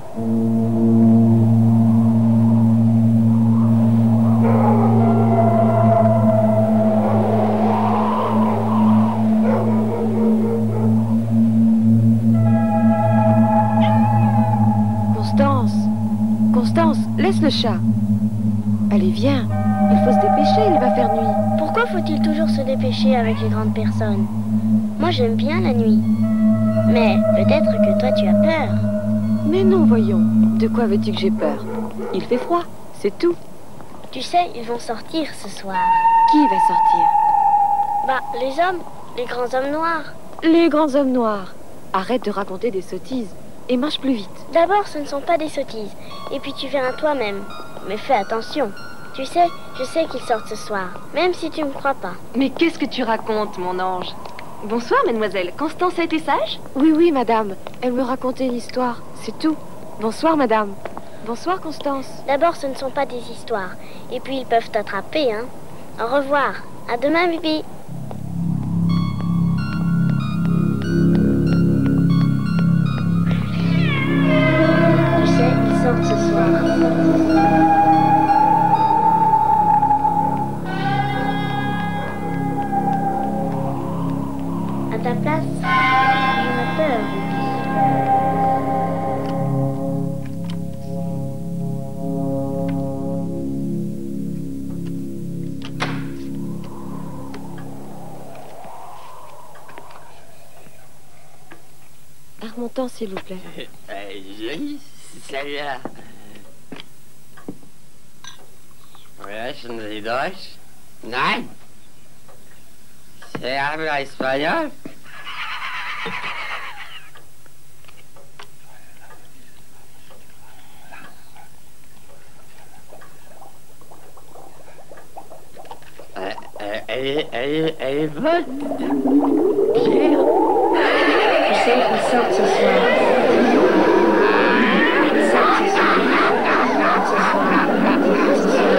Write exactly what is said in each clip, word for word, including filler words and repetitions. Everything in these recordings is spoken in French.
Constance, Constance, laisse le chat. Allez, viens. Il faut se dépêcher, il va faire nuit. Pourquoi faut-il toujours se dépêcher avec les grandes personnes? Moi, j'aime bien la nuit. Mais peut-être que toi, tu as peur. Mais non, voyons. De quoi veux-tu que j'ai peur? Il fait froid, c'est tout. Tu sais, ils vont sortir ce soir. Qui va sortir? Bah, les hommes, les grands hommes noirs. Les grands hommes noirs. Arrête de raconter des sottises et marche plus vite. D'abord, ce ne sont pas des sottises. Et puis tu verras toi-même. Mais fais attention. Tu sais, je sais qu'ils sortent ce soir, même si tu ne me crois pas. Mais qu'est-ce que tu racontes, mon ange? Bonsoir, mademoiselle. Constance a été sage? Oui, oui, madame. Elle me racontait une histoire, c'est tout. Bonsoir, madame. Bonsoir, Constance. D'abord, ce ne sont pas des histoires. Et puis, ils peuvent t'attraper, hein. Au revoir. À demain, Bibi. Tu sais, ils sortent ce soir. À ta place, j'aurais peur. Un montant, s'il vous plaît. Joli, celle-là. Sprechen Sie Deutsch? Nein. ¿Se habla español? Euh, euh, elle, elle, elle est bonne. Pierre. Tu sais, ils sortent ce soir. Ils sortent ce soir. Ce soir. Ce soir.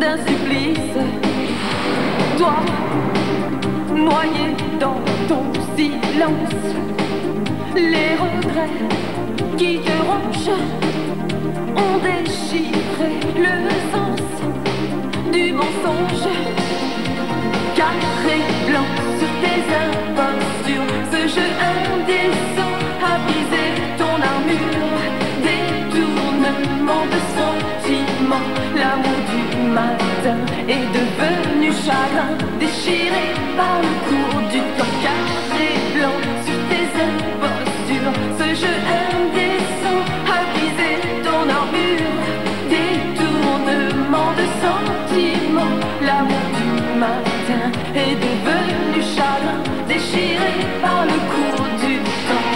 Noyé dans ton silence, les regrets qui te rongent ont déchiré le sens du mensonge. Carré blanc sur tes impostures, ce jeu indécent a brisé ton armure. Détournement de sentiments, l'amour du matin est devenu chagrin, déchiré par le cours du temps. Carré blanc sur tes impostures, ce jeu indécent a brisé ton armure. Détournement de sentiments, l'amour du matin est devenu chagrin, déchiré par le cours du temps.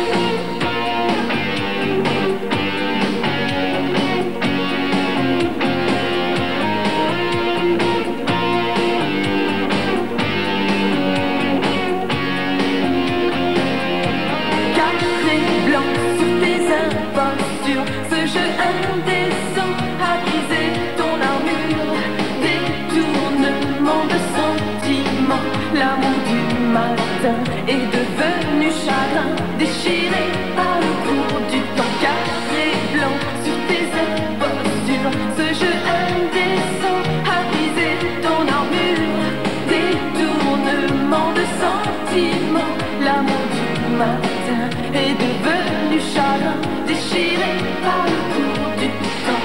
Carré blanc sur tes impostures, ce jeu indécent a brisé ton armure. Détournement de sentiments, l'amour du matin est devenu chagrin, déchiré par le cours du temps. Carré blanc sur tes impostures, ce jeu indécent a brisé ton armure. Détournement de sentiments, l'amour du matin est devenu chagrin, déchiré par le cours du temps.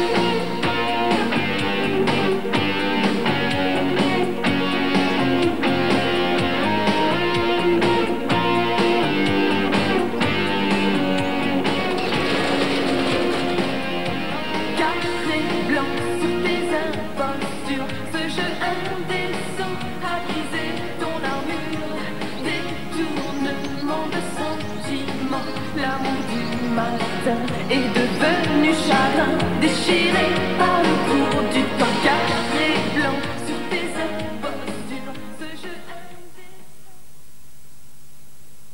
Carré blanc sur tes impostures, ce jeu indécent a brisé ton armure. Détournement de sentiments, l'amour du matin est devenu chagrin, déchiré